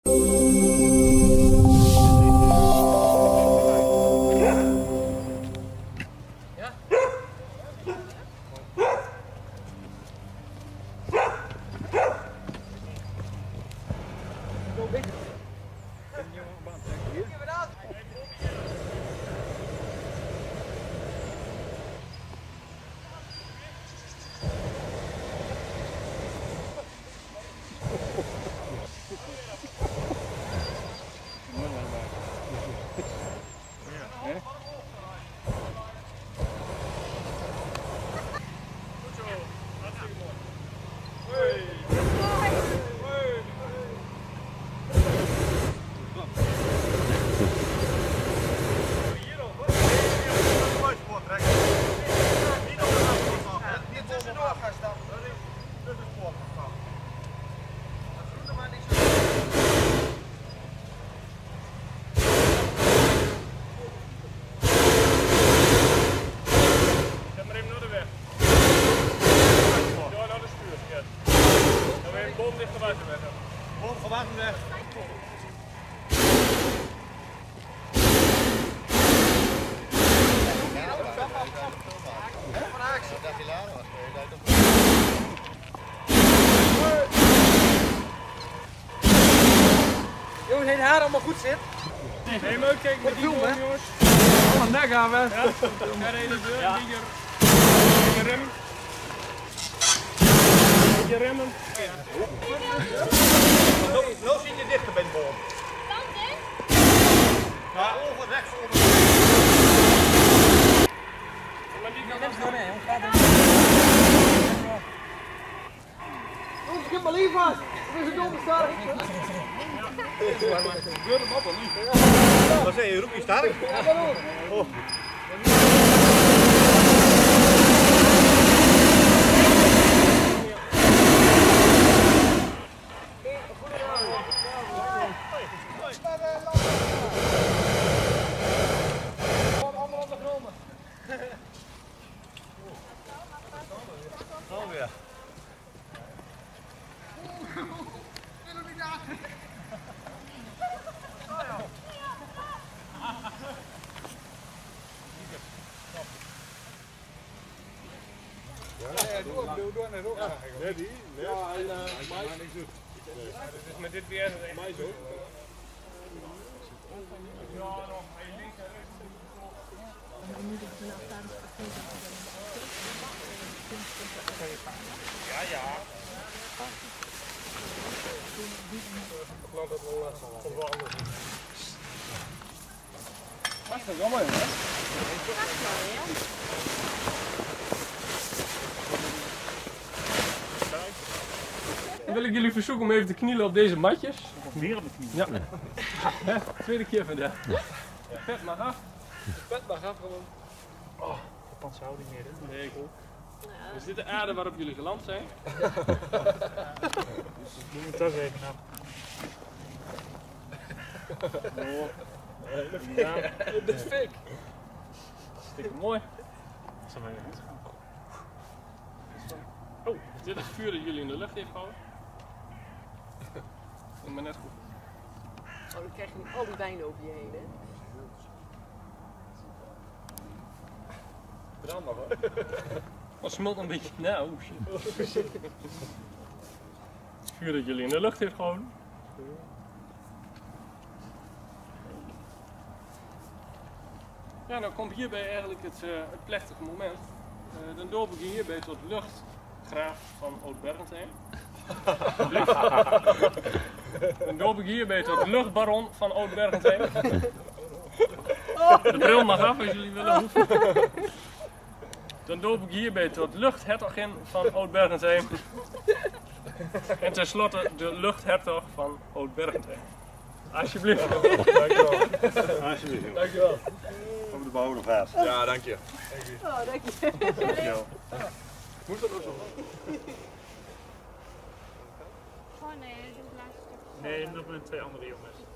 Jongens, het haar allemaal goed zit. Nee, maar kijk met die boom, jongens. Oh, nek gaan we. Ja, de hele deur, ja. Beetje remmen. Beetje remmen. Nou zie je dichter bij de boom. Ja, over rechts onder. Maar die kan Neem mee, jongens. Jongens, ik heb mijn lief vast. Dat is een domme sterk. Gebeurt hem op of niet? Wat zeg je, roep je sterk? Ja, waarom? Oh. Alweer. Ja, doe net ook. Nee, die? Nee. Ja, en maar niks doet. dus met dit weer is Mij zo. ja, nog links en rechts. Ja, ja. Ik geloof dat het wel anders is. Dat is wel mooi, hè? Dan wil ik jullie verzoeken om even te knielen op deze matjes. Weer op de knie. Ja. Hè, tweede keer vandaag. Vet mag af. Vet mag af gewoon. Oh, de panshouding meer. Nee, goed. Is dit de aarde waarop jullie geland zijn? Doe het toch even knap. Ja, dat is fake. Stikke mooi. Oh, is dit het vuur dat jullie in de lucht heeft gehouden? Dat is maar net goed. Oh, dan krijg je nu al die wijn over je heen, hè? Brand nog hoor. Het smelt een beetje. Nou, shit. Het vuur dat jullie in de lucht heeft gehouden. Ja, dan komt hierbij eigenlijk het plechtige moment. Dan doop ik je hierbij tot luchtgraaf van Oud-Bergentheim. Dan doop ik hierbij tot luchtbaron van Oud-Bergentheim. De bril mag af als jullie willen hoeven. Dan doop ik hierbij tot luchthertogin van Oud-Bergentheim. En tenslotte de luchthertog van Oud-Bergentheim. Alsjeblieft. Dankjewel. Alsjeblieft. Dankjewel. Over de bouw nog vast. Ja, dank je. Oh, dank je. Dankjewel. Moet dat ook zo? Oh nee, dit is het laatste stuk. Nee, nog met twee andere jongens.